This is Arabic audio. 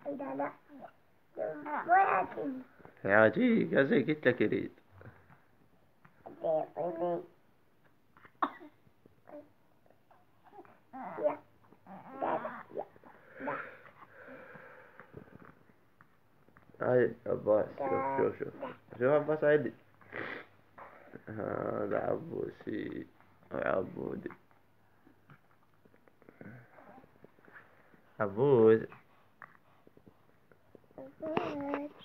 لا لا ما يعجبني. يعطيك زي قلت لك يريد. هاي عباس، شوف عباس عيدي. هذا عبوسي وعبودي. عبود